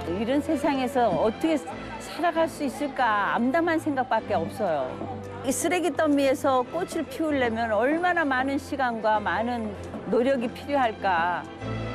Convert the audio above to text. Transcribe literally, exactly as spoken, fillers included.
이런 세상에서 어떻게 살아갈 수 있을까 암담한 생각밖에 없어요. 이 쓰레기 더미에서 꽃을 피우려면 얼마나 많은 시간과 많은 노력이 필요할까.